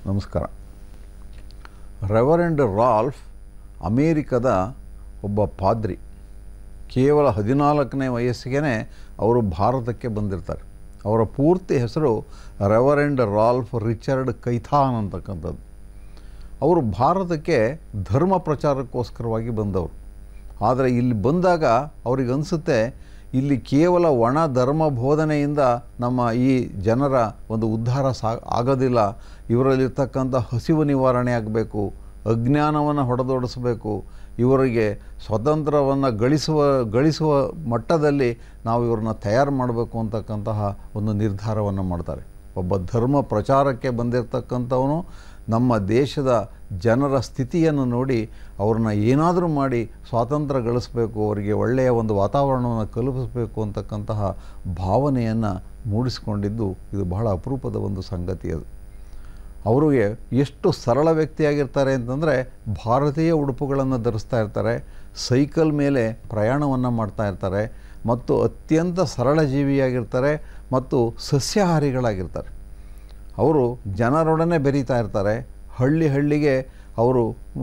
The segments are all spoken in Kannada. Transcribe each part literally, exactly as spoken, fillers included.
ನಮಸ್ಕಾರ. ರೆವರೆಂಡ್ ರಾಲ್ಫ್ ಅಮೇರಿಕದ ಒಬ್ಬ ಪಾದ್ರಿ. ಕೇವಲ ಹದಿನಾಲ್ಕನೇ ವಯಸ್ಸಿಗೆ ಅವರು ಭಾರತಕ್ಕೆ ಬಂದಿರ್ತಾರೆ. ಅವರ ಪೂರ್ತಿ ಹೆಸರು ರೆವರೆಂಡ್ ರಾಲ್ಫ್ ರಿಚರ್ಡ್ ಕೈಥಾನ್ ಅಂತಕ್ಕಂಥದ್ದು. ಅವರು ಭಾರತಕ್ಕೆ ಧರ್ಮ ಪ್ರಚಾರಕ್ಕೋಸ್ಕರವಾಗಿ ಬಂದವರು. ಆದರೆ ಇಲ್ಲಿ ಬಂದಾಗ ಅವ್ರಿಗೆ ಅನಿಸುತ್ತೆ, ಇಲ್ಲಿ ಕೇವಲ ಒಣ ಧರ್ಮ ಬೋಧನೆಯಿಂದ ನಮ್ಮ ಈ ಜನರ ಒಂದು ಉದ್ಧಾರ ಸಾ ಆಗೋದಿಲ್ಲ. ಇವರಲ್ಲಿರ್ತಕ್ಕಂಥ ಹಸಿವು ನಿವಾರಣೆ ಆಗಬೇಕು, ಅಜ್ಞಾನವನ್ನು ಹೊಡೆದೋಡಿಸಬೇಕು, ಇವರಿಗೆ ಸ್ವತಂತ್ರವನ್ನು ಗಳಿಸುವ ಗಳಿಸುವ ಮಟ್ಟದಲ್ಲಿ ನಾವು ಇವ್ರನ್ನ ತಯಾರು ಮಾಡಬೇಕು ಅಂತಕ್ಕಂತಹ ಒಂದು ನಿರ್ಧಾರವನ್ನು ಮಾಡ್ತಾರೆ. ಒಬ್ಬ ಧರ್ಮ ಪ್ರಚಾರಕ್ಕೆ ಬಂದಿರತಕ್ಕಂಥವನು ನಮ್ಮ ದೇಶದ ಜನರ ಸ್ಥಿತಿಯನ್ನು ನೋಡಿ ಅವ್ರನ್ನ ಏನಾದರೂ ಮಾಡಿ ಸ್ವಾತಂತ್ರ್ಯ ಗಳಿಸಬೇಕು, ಅವರಿಗೆ ಒಳ್ಳೆಯ ಒಂದು ವಾತಾವರಣವನ್ನು ಕಲ್ಪಿಸಬೇಕು ಅಂತಕ್ಕಂತಹ ಭಾವನೆಯನ್ನು ಮೂಡಿಸಿಕೊಂಡಿದ್ದು ಇದು ಬಹಳ ಅಪರೂಪದ ಒಂದು ಸಂಗತಿ. ಅದು ಅವರಿಗೆ ಎಷ್ಟು ಸರಳ ವ್ಯಕ್ತಿಯಾಗಿರ್ತಾರೆ ಅಂತಂದರೆ, ಭಾರತೀಯ ಉಡುಪುಗಳನ್ನು ಧರಿಸ್ತಾ ಇರ್ತಾರೆ, ಸೈಕಲ್ ಮೇಲೆ ಪ್ರಯಾಣವನ್ನು ಮಾಡ್ತಾ ಇರ್ತಾರೆ, ಮತ್ತು ಅತ್ಯಂತ ಸರಳ ಜೀವಿಯಾಗಿರ್ತಾರೆ ಮತ್ತು ಸಸ್ಯಾಹಾರಿಗಳಾಗಿರ್ತಾರೆ. ಅವರು ಜನರೊಡನೆ ಬೆರೀತಾ ಇರ್ತಾರೆ. ಹಳ್ಳಿ ಹಳ್ಳಿಗೆ ಅವರು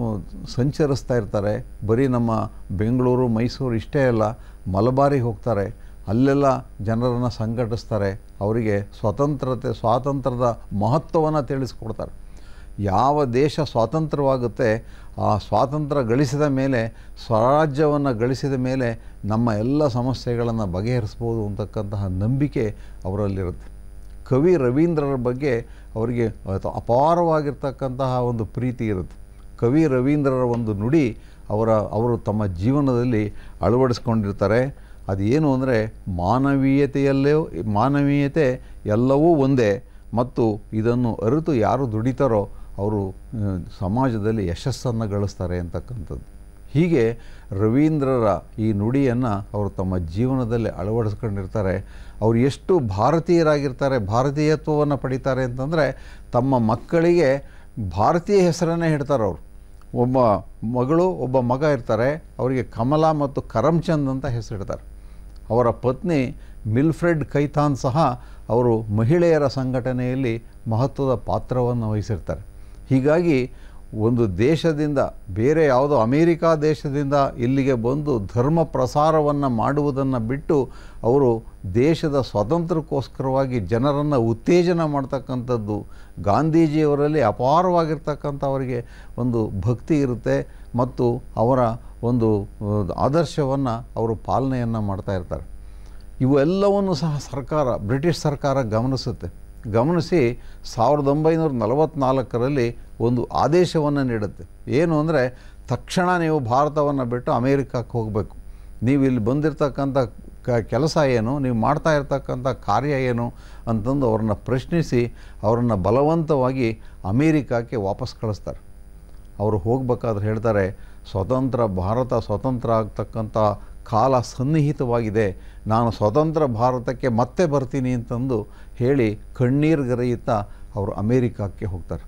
ಸಂಚರಿಸ್ತಾ ಇರ್ತಾರೆ. ಬರೀ ನಮ್ಮ ಬೆಂಗಳೂರು ಮೈಸೂರು ಇಷ್ಟೇ ಅಲ್ಲ, ಮಲಬಾರಿಗೆ ಹೋಗ್ತಾರೆ, ಅಲ್ಲೆಲ್ಲ ಜನರನ್ನು ಸಂಘಟಿಸ್ತಾರೆ. ಅವರಿಗೆ ಸ್ವತಂತ್ರತೆ ಸ್ವಾತಂತ್ರ್ಯದ ಮಹತ್ವವನ್ನು ತಿಳಿಸ್ಕೊಡ್ತಾರೆ. ಯಾವ ದೇಶ ಸ್ವಾತಂತ್ರ್ಯವಾಗುತ್ತೆ, ಆ ಸ್ವಾತಂತ್ರ್ಯ ಗಳಿಸಿದ ಮೇಲೆ, ಸ್ವರಾಜ್ಯವನ್ನು ಗಳಿಸಿದ ಮೇಲೆ ನಮ್ಮ ಎಲ್ಲ ಸಮಸ್ಯೆಗಳನ್ನು ಬಗೆಹರಿಸ್ಬೋದು ಅಂತಕ್ಕಂತಹ ನಂಬಿಕೆ ಅವರಲ್ಲಿರುತ್ತೆ. ಕವಿ ರವೀಂದ್ರರ ಬಗ್ಗೆ ಅವರಿಗೆ ಅಪಾರವಾಗಿರ್ತಕ್ಕಂತಹ ಒಂದು ಪ್ರೀತಿ ಇರುತ್ತೆ. ಕವಿ ರವೀಂದ್ರರ ಒಂದು ನುಡಿ ಅವರ ಅವರು ತಮ್ಮ ಜೀವನದಲ್ಲಿ ಅಳವಡಿಸ್ಕೊಂಡಿರ್ತಾರೆ. ಅದೇನು ಅಂದರೆ, ಮಾನವೀಯತೆಯಲ್ಲೇ ಮಾನವೀಯತೆ ಎಲ್ಲವೂ ಒಂದೇ, ಮತ್ತು ಇದನ್ನು ಅರಿತು ಯಾರು ದುಡಿತಾರೋ ಅವರು ಸಮಾಜದಲ್ಲಿ ಯಶಸ್ಸನ್ನು ಗಳಿಸ್ತಾರೆ ಅಂತಕ್ಕಂಥದ್ದು. ಹೀಗೆ ರವೀಂದ್ರರ ಈ ನುಡಿಯನ್ನು ಅವರು ತಮ್ಮ ಜೀವನದಲ್ಲಿ ಅಳವಡಿಸ್ಕೊಂಡಿರ್ತಾರೆ. ಅವರು ಎಷ್ಟು ಭಾರತೀಯರಾಗಿರ್ತಾರೆ, ಭಾರತೀಯತ್ವವನ್ನು ಪಡಿತಾರೆ ಅಂತಂದರೆ, ತಮ್ಮ ಮಕ್ಕಳಿಗೆ ಭಾರತೀಯ ಹೆಸರನ್ನೇ ಇಡ್ತಾರೆ. ಅವರು ಒಬ್ಬ ಮಗಳು ಒಬ್ಬ ಮಗ ಇರ್ತಾರೆ, ಅವರಿಗೆ ಕಮಲಾ ಮತ್ತು ಕರಮ್ಚಂದ್ ಅಂತ ಹೆಸರಿಡ್ತಾರೆ. ಅವರ ಪತ್ನಿ ಮಿಲ್ಫ್ರೆಡ್ ಕೈಥಾನ್ ಸಹ ಅವರು ಮಹಿಳೆಯರ ಸಂಘಟನೆಯಲ್ಲಿ ಮಹತ್ವದ ಪಾತ್ರವನ್ನು ವಹಿಸಿರ್ತಾರೆ. ಹೀಗಾಗಿ ಒಂದು ದೇಶದಿಂದ, ಬೇರೆ ಯಾವುದೋ ಅಮೇರಿಕಾ ದೇಶದಿಂದ ಇಲ್ಲಿಗೆ ಬಂದು ಧರ್ಮ ಪ್ರಸಾರವನ್ನು ಮಾಡುವುದನ್ನು ಬಿಟ್ಟು ಅವರು ದೇಶದ ಸ್ವಾತಂತ್ರ್ಯಕ್ಕೋಸ್ಕರವಾಗಿ ಜನರನ್ನು ಉತ್ತೇಜನ ಮಾಡ್ತಕ್ಕಂಥದ್ದು. ಗಾಂಧೀಜಿಯವರಲ್ಲಿ ಅಪಾರವಾಗಿರ್ತಕ್ಕಂಥ ಅವರಿಗೆ ಒಂದು ಭಕ್ತಿ ಇರುತ್ತೆ, ಮತ್ತು ಅವರ ಒಂದು ಆದರ್ಶವನ್ನು ಅವರು ಪಾಲನೆಯನ್ನು ಮಾಡ್ತಾ ಇರ್ತಾರೆ. ಇವೆಲ್ಲವನ್ನು ಸಹ ಸರ್ಕಾರ, ಬ್ರಿಟಿಷ್ ಸರ್ಕಾರ ಗಮನಿಸುತ್ತೆ. ಗಮನಿಸಿ ಸಾವಿರದ ಒಂಬೈನೂರ ನಲವತ್ತ್ನಾಲ್ಕರಲ್ಲಿ ಒಂದು ಆದೇಶವನ್ನು ನೀಡುತ್ತೆ. ಏನು ಅಂದರೆ, ತಕ್ಷಣ ನೀವು ಭಾರತವನ್ನು ಬಿಟ್ಟು ಅಮೇರಿಕಕ್ಕೆ ಹೋಗಬೇಕು. ನೀವು ಇಲ್ಲಿ ಬಂದಿರತಕ್ಕಂಥ ಕ ಕೆಲಸ ಏನು, ನೀವು ಮಾಡ್ತಾ ಇರ್ತಕ್ಕಂಥ ಕಾರ್ಯ ಏನು ಅಂತಂದು ಅವ್ರನ್ನ ಪ್ರಶ್ನಿಸಿ ಅವರನ್ನು ಬಲವಂತವಾಗಿ ಅಮೇರಿಕಕ್ಕೆ ವಾಪಸ್ ಕಳಿಸ್ತಾರೆ. ಅವರು ಹೋಗಬೇಕಾದ್ರೆ ಹೇಳ್ತಾರೆ, ಸ್ವತಂತ್ರ ಭಾರತ ಸ್ವತಂತ್ರ ಆಗ್ತಕ್ಕಂಥ ಕಾಲ ಸನ್ನಿಹಿತವಾಗಿದೆ, ನಾನು ಸ್ವತಂತ್ರ ಭಾರತಕ್ಕೆ ಮತ್ತೆ ಬರ್ತೀನಿ ಅಂತಂದು ಹೇಳಿ ಕಣ್ಣೀರುಗರೆಯುತ್ತಾ ಅವರು ಅಮೇರಿಕಕ್ಕೆ ಹೋಗ್ತಾರೆ.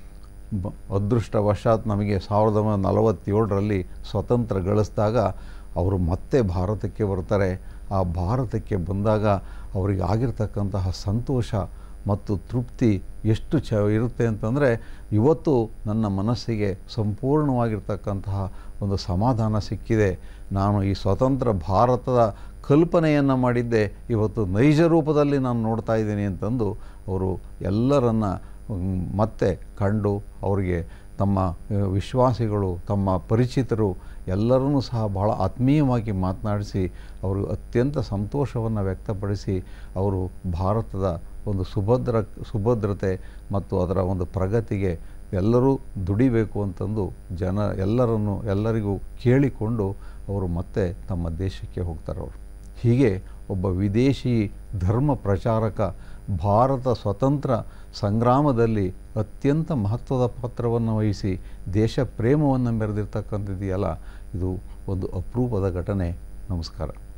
ಬ ಅದೃಷ್ಟವಶಾತ್ ನಮಗೆ ಸಾವಿರದ ಒಂಬೈನೂರ ನಲವತ್ತೇಳರಲ್ಲಿ ಸ್ವತಂತ್ರ ಗಳಿಸಿದಾಗ ಅವರು ಮತ್ತೆ ಭಾರತಕ್ಕೆ ಬರ್ತಾರೆ. ಆ ಭಾರತಕ್ಕೆ ಬಂದಾಗ ಅವರಿಗೆ ಆಗಿರ್ತಕ್ಕಂತಹ ಸಂತೋಷ ಮತ್ತು ತೃಪ್ತಿ ಎಷ್ಟು ಚ ಇರುತ್ತೆ ಅಂತಂದರೆ, ಇವತ್ತು ನನ್ನ ಮನಸ್ಸಿಗೆ ಸಂಪೂರ್ಣವಾಗಿರ್ತಕ್ಕಂತಹ ಒಂದು ಸಮಾಧಾನ ಸಿಕ್ಕಿದೆ. ನಾನು ಈ ಸ್ವತಂತ್ರ ಭಾರತದ ಕಲ್ಪನೆಯನ್ನು ಮಾಡಿದ್ದೆ, ಇವತ್ತು ನೈಜ ರೂಪದಲ್ಲಿ ನಾನು ನೋಡ್ತಾ ಇದ್ದೀನಿ ಅಂತಂದು ಅವರು ಎಲ್ಲರನ್ನ ಮತ್ತೆ ಕಂಡು, ಅವರಿಗೆ ತಮ್ಮ ವಿಶ್ವಾಸಿಗಳು, ತಮ್ಮ ಪರಿಚಿತರು ಎಲ್ಲರನ್ನೂ ಸಹ ಬಹಳ ಆತ್ಮೀಯವಾಗಿ ಮಾತನಾಡಿಸಿ ಅವರು ಅತ್ಯಂತ ಸಂತೋಷವನ್ನು ವ್ಯಕ್ತಪಡಿಸಿ ಅವರು ಭಾರತದ ಒಂದು ಸುಭದ್ರ ಸುಭದ್ರತೆ ಮತ್ತು ಅದರ ಒಂದು ಪ್ರಗತಿಗೆ ಎಲ್ಲರೂ ದುಡಿಬೇಕು ಅಂತಂದು ಜನ ಎಲ್ಲರನ್ನು ಎಲ್ಲರಿಗೂ ಕೇಳಿಕೊಂಡು ಅವರು ಮತ್ತೆ ತಮ್ಮ ದೇಶಕ್ಕೆ ಹೋಗ್ತಾರೆ. ಅವರು ಹೀಗೆ ಒಬ್ಬ ವಿದೇಶಿ ಧರ್ಮ ಪ್ರಚಾರಕ ಭಾರತ ಸ್ವತಂತ್ರ ಸಂಗ್ರಾಮದಲ್ಲಿ ಅತ್ಯಂತ ಮಹತ್ವದ ಪಾತ್ರವನ್ನು ವಹಿಸಿ ದೇಶ ಪ್ರೇಮವನ್ನು ಮೆರೆದಿರ್ತಕ್ಕಂಥದ್ದಿದೆಯಲ್ಲ, ಇದು ಒಂದು ಅಪರೂಪದ ಘಟನೆ. ನಮಸ್ಕಾರ.